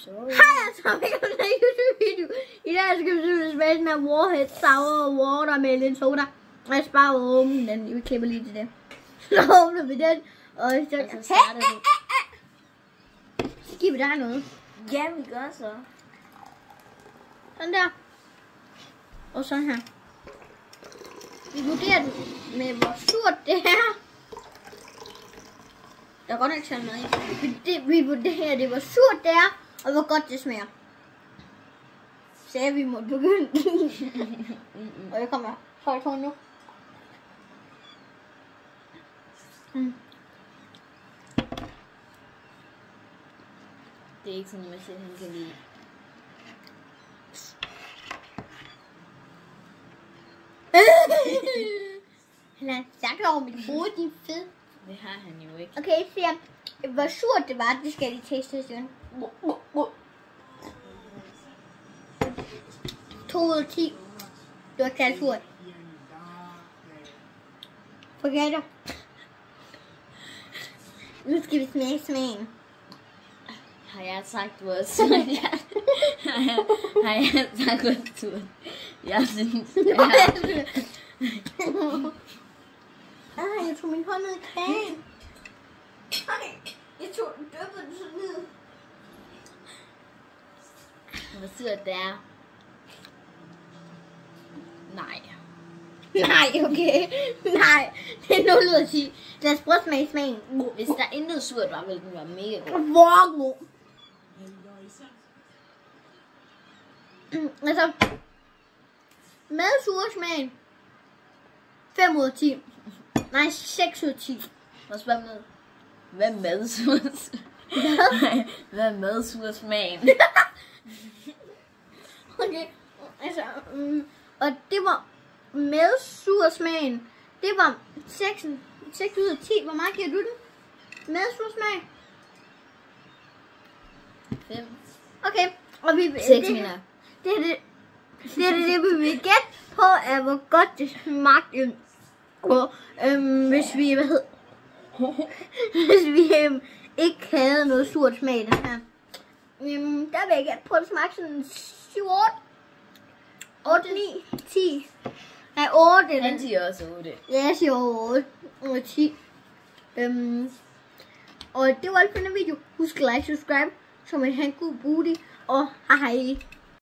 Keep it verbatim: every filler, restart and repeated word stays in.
Hej, altså, velkommen til en YouTube-video. I dag skal vi simpelthen smage med Warhead Sour Watermelon Soda. Og jeg sparer åben den. Vi klipper lige til det. Så åbner vi den. Og så, og så starter vi. Så giver vi dig noget. Ja, vi gør så. Sådan der. Og sådan her. Vi vurderer den med, hvor surt det er. Der er godt nok taget med i. Vi, det, vi vurderer det, hvor surt det er, og hvor godt det smager. Så ja, vi må begynde. Og jeg kommer højt hånd nu. Mm. Det er ikke sådan, at man selv kan lide. Han har sagt over mit hoved, din fed. Det har han jo ikke. Okay, så jeg, hvor surt det var, det skal jeg lige taste igen. to ud af ti. Det var talt surt. Forgætter. Nu skal vi smage smagen. Har jeg sagt, hvor surt jeg har jeg, har jeg sagt, hvor surt jeg synes, det er. Ej, jeg tog min hånd ned i kagen. Ej, jeg tog den døbede den så ned. Hvor surt det er. Nej. Nej, okay. Nej, det er nul ud af ti. Lad os prøve at smage smagen. Hvis der intet surt var, ville den være mega god. Hvor god. Altså, med sursmagen. fem ud af ti. Nej, seks ud af ti. Må jeg spørge med? Hvad med surt? Hvad med surt smagen? Okay, altså, um, og det var med sursmagen. Det var seks, seks ud af ti. Hvor meget giver du den? Med sursmag? fem. Okay, og vi... seks det, mener. Det er det, det, er det, det vi vil gætte på, er, hvor godt det smagte. Og, øhm, hvis vi, hvad hed, hvis vi øhm, ikke havde noget surt smag i den her. Øhm, der vil jeg gætte på, at det smagte sådan syv, otte, otte, ni, ti. Nej, otte. Han siger også otte. Ja, jeg siger otte ud af ti. Øhm, og det var alt for den video. Husk at like, subscribe, så man har en god booty. Og hej hej.